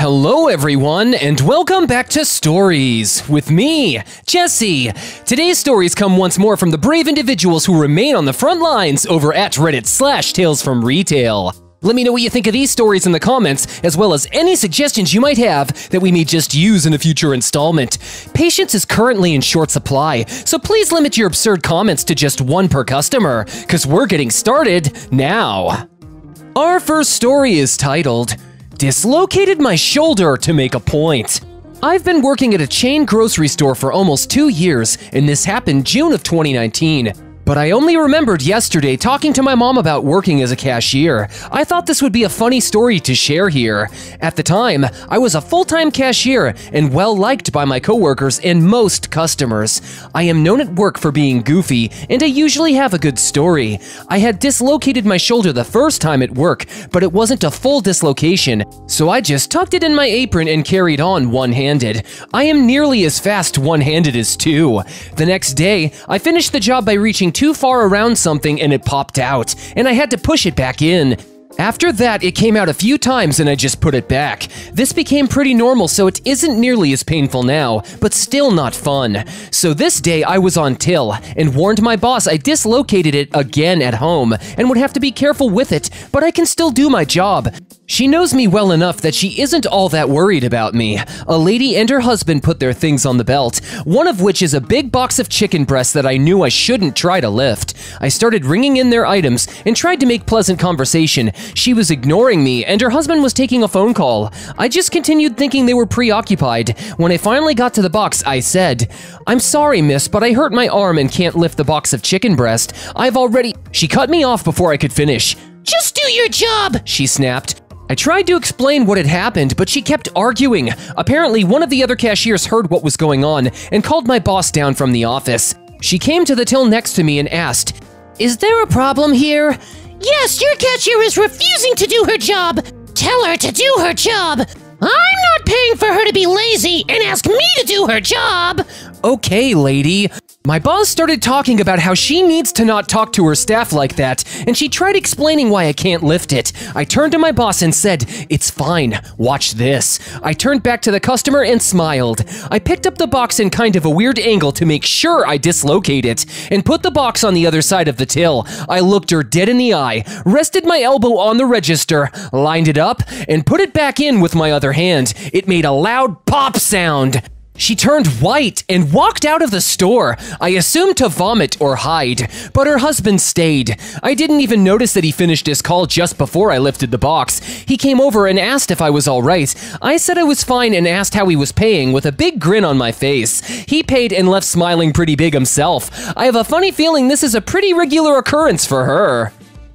Hello everyone, and welcome back to Stories with me, Jesse. Today's stories come once more from the brave individuals who remain on the front lines over at Reddit/talesfromretail. Let me know what you think of these stories in the comments, as well as any suggestions you might have that we may just use in a future installment. Patience is currently in short supply, so please limit your absurd comments to just one per customer, cause we're getting started now. Our first story is titled, Dislocated My Shoulder to Make a Point. I've been working at a chain grocery store for almost 2 years, and this happened June of 2019. But I only remembered yesterday talking to my mom about working as a cashier. I thought this would be a funny story to share here. At the time, I was a full-time cashier and well-liked by my coworkers and most customers. I am known at work for being goofy, and I usually have a good story. I had dislocated my shoulder the first time at work, but it wasn't a full dislocation, so I just tucked it in my apron and carried on one-handed. I am nearly as fast one-handed as two. The next day, I finished the job by reaching too far around something and it popped out, and I had to push it back in. After that, it came out a few times and I just put it back. This became pretty normal, so it isn't nearly as painful now, but still not fun. So this day I was on till and warned my boss I dislocated it again at home and would have to be careful with it, but I can still do my job. She knows me well enough that she isn't all that worried about me. A lady and her husband put their things on the belt, one of which is a big box of chicken breasts that I knew I shouldn't try to lift. I started ringing in their items and tried to make pleasant conversation. She was ignoring me and her husband was taking a phone call. I just continued thinking they were preoccupied. When I finally got to the box, I said, "I'm sorry, miss, but I hurt my arm and can't lift the box of chicken breast. She cut me off before I could finish. "Just do your job," she snapped. I tried to explain what had happened, but she kept arguing. Apparently, one of the other cashiers heard what was going on and called my boss down from the office. She came to the till next to me and asked, "Is there a problem here?" "Yes, your cashier is refusing to do her job. Tell her to do her job. I'm not paying for her to be lazy and ask me to do her job." "Okay, lady." My boss started talking about how she needs to not talk to her staff like that, and she tried explaining why I can't lift it. I turned to my boss and said, "It's fine, watch this." I turned back to the customer and smiled. I picked up the box in kind of a weird angle to make sure I dislocate it, and put the box on the other side of the till. I looked her dead in the eye, rested my elbow on the register, lined it up, and put it back in with my other hand. It made a loud pop sound. She turned white and walked out of the store. I assumed to vomit or hide, but her husband stayed. I didn't even notice that he finished his call just before I lifted the box. He came over and asked if I was all right. I said I was fine and asked how he was paying with a big grin on my face. He paid and left smiling pretty big himself. I have a funny feeling this is a pretty regular occurrence for her.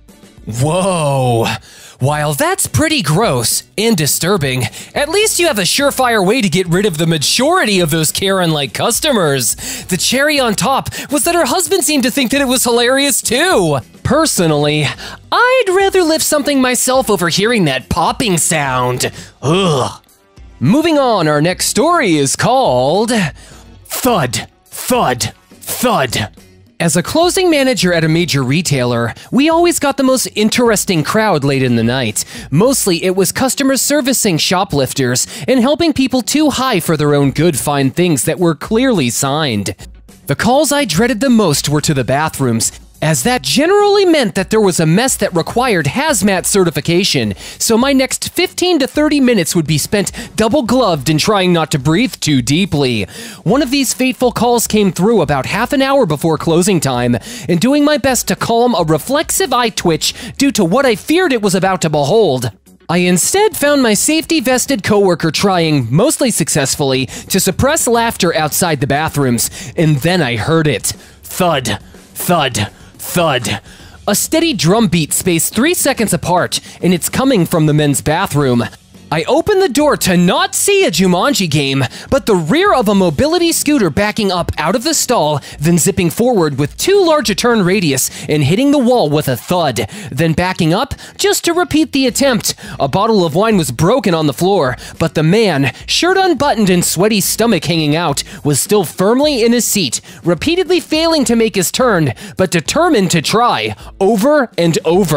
Whoa. While that's pretty gross and disturbing, at least you have a surefire way to get rid of the majority of those Karen-like customers. The cherry on top was that her husband seemed to think that it was hilarious too. Personally, I'd rather lift something myself over hearing that popping sound. Ugh. Moving on, our next story is called THUD, THUD, THUD. As a closing manager at a major retailer, we always got the most interesting crowd late in the night. Mostly it was customers servicing shoplifters and helping people too high for their own good find things that were clearly signed. The calls I dreaded the most were to the bathrooms, as that generally meant that there was a mess that required hazmat certification, so my next 15 to 30 minutes would be spent double-gloved and trying not to breathe too deeply. One of these fateful calls came through about half an hour before closing time, and doing my best to calm a reflexive eye twitch due to what I feared it was about to behold, I instead found my safety-vested coworker trying, mostly successfully, to suppress laughter outside the bathrooms, and then I heard it. Thud, thud, thud. A steady drum beat spaced 3 seconds apart, and it's coming from the men's bathroom. I opened the door to not see a Jumanji game, but the rear of a mobility scooter backing up out of the stall, then zipping forward with too large a turn radius and hitting the wall with a thud, then backing up just to repeat the attempt. A bottle of wine was broken on the floor, but the man, shirt unbuttoned and sweaty stomach hanging out, was still firmly in his seat, repeatedly failing to make his turn, but determined to try, over and over.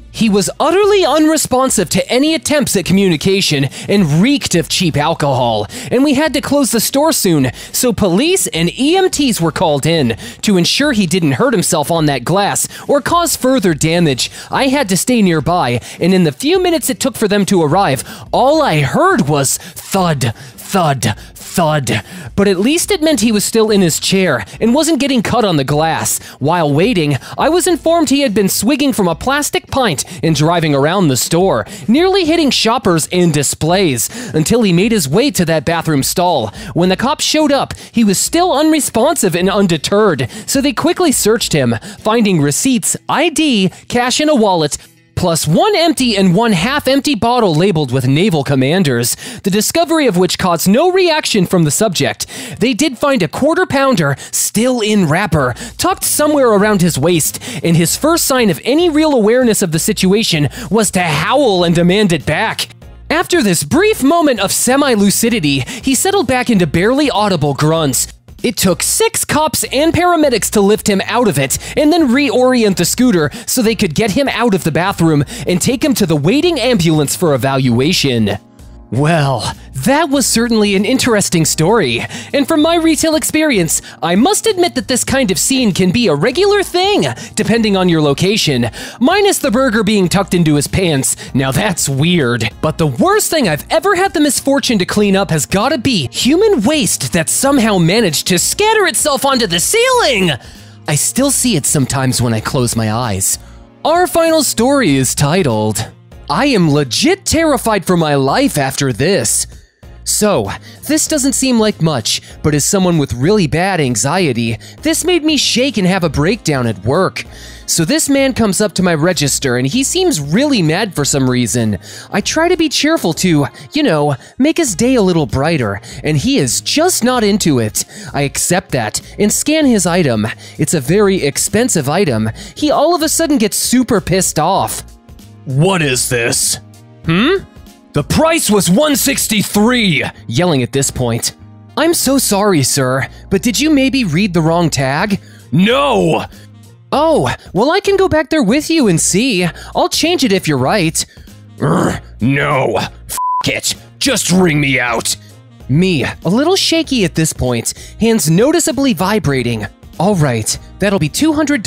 He was utterly unresponsive to any attempts at communication and reeked of cheap alcohol, and we had to close the store soon, so police and EMTs were called in. To ensure he didn't hurt himself on that glass or cause further damage, I had to stay nearby, and in the few minutes it took for them to arrive, all I heard was thud, thud, thud. But at least it meant he was still in his chair and wasn't getting cut on the glass. While waiting, I was informed he had been swigging from a plastic pint and driving around the store, nearly hitting shoppers and displays, until he made his way to that bathroom stall. When the cops showed up, he was still unresponsive and undeterred, so they quickly searched him, finding receipts, ID, cash in a wallet, plus one empty and one half-empty bottle labeled with naval commanders, the discovery of which caused no reaction from the subject. They did find a quarter-pounder, still in wrapper, tucked somewhere around his waist, and his first sign of any real awareness of the situation was to howl and demand it back. After this brief moment of semi-lucidity, he settled back into barely audible grunts. It took 6 cops and paramedics to lift him out of it and then reorient the scooter so they could get him out of the bathroom and take him to the waiting ambulance for evaluation. Well, that was certainly an interesting story, and from my retail experience, I must admit that this kind of scene can be a regular thing, depending on your location, minus the burger being tucked into his pants. Now that's weird. But the worst thing I've ever had the misfortune to clean up has gotta be human waste that somehow managed to scatter itself onto the ceiling! I still see it sometimes when I close my eyes. Our final story is titled, I am legit terrified for my life after this. So, this doesn't seem like much, but as someone with really bad anxiety, this made me shake and have a breakdown at work. So this man comes up to my register and he seems really mad for some reason. I try to be cheerful to, make his day a little brighter, and he is just not into it. I accept that and scan his item. It's a very expensive item. He all of a sudden gets super pissed off. What is this? The price was $163, yelling at this point. I'm so sorry, sir, but did you maybe read the wrong tag? No! Oh, well I can go back there with you and see. I'll change it if you're right. No, f it, just ring me out. Me, a little shaky at this point, hands noticeably vibrating. All right, that'll be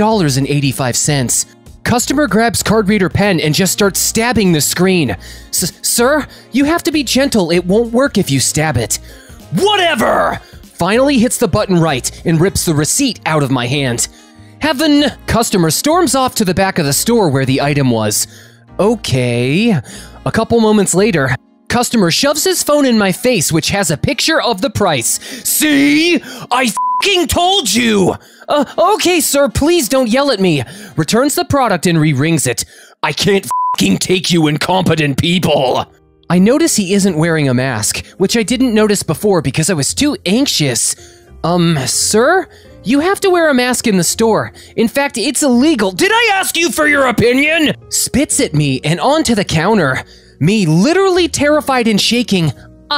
$200.85. Customer grabs card reader pen and just starts stabbing the screen. Sir, you have to be gentle. It won't work if you stab it. Whatever! Finally hits the button right and rips the receipt out of my hand. Heaven! Customer storms off to the back of the store where the item was. Okay. A couple moments later, customer shoves his phone in my face, which has a picture of the price. See? I f***ing told you! Okay, sir, please don't yell at me. Returns the product and re-rings it. I can't f***ing take you incompetent people. I notice he isn't wearing a mask, which I didn't notice before because I was too anxious. Sir? You have to wear a mask in the store. In fact, it's illegal. Did I ask you for your opinion? Spits at me and onto the counter. Me literally terrified and shaking.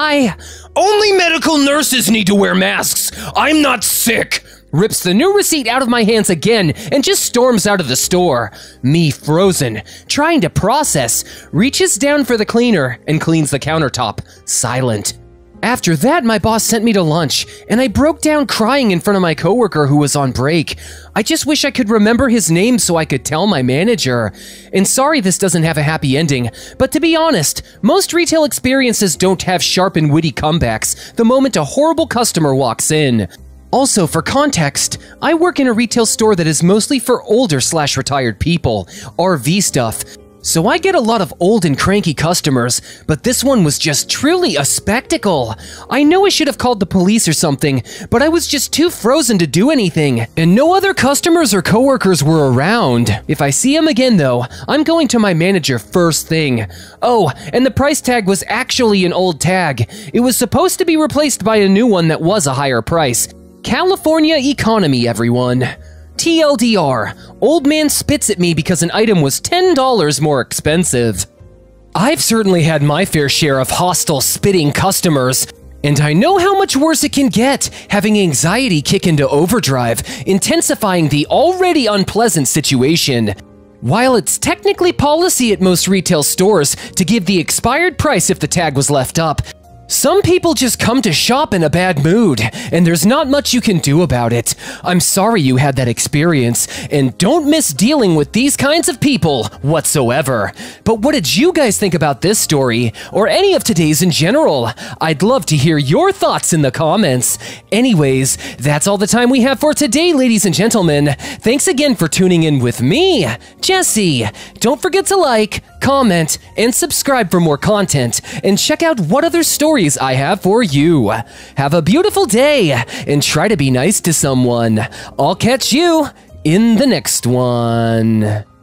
Only medical nurses need to wear masks. I'm not sick. Rips the new receipt out of my hands again and just storms out of the store. Me frozen, trying to process, reaches down for the cleaner and cleans the countertop, silent. After that, my boss sent me to lunch, and I broke down crying in front of my coworker who was on break. I just wish I could remember his name so I could tell my manager. And sorry this doesn't have a happy ending, but to be honest, most retail experiences don't have sharp and witty comebacks the moment a horrible customer walks in. Also, for context, I work in a retail store that is mostly for older/retired people, RV stuff. So I get a lot of old and cranky customers, but this one was just truly a spectacle. I know I should have called the police or something, but I was just too frozen to do anything, and no other customers or coworkers were around. If I see him again though, I'm going to my manager first thing. Oh, and the price tag was actually an old tag. It was supposed to be replaced by a new one that was a higher price. California economy, everyone. TLDR, old man spits at me because an item was $10 more expensive. I've certainly had my fair share of hostile, spitting customers, and I know how much worse it can get, having anxiety kick into overdrive, intensifying the already unpleasant situation. While it's technically policy at most retail stores to give the expired price if the tag was left up, some people just come to shop in a bad mood, and there's not much you can do about it. I'm sorry you had that experience, and don't miss dealing with these kinds of people whatsoever. But what did you guys think about this story, or any of today's in general? I'd love to hear your thoughts in the comments. Anyways, that's all the time we have for today, ladies and gentlemen. Thanks again for tuning in with me, Jesse. Don't forget to like, comment, and subscribe for more content, and check out what other stories I have for you. Have a beautiful day, and try to be nice to someone. I'll catch you in the next one.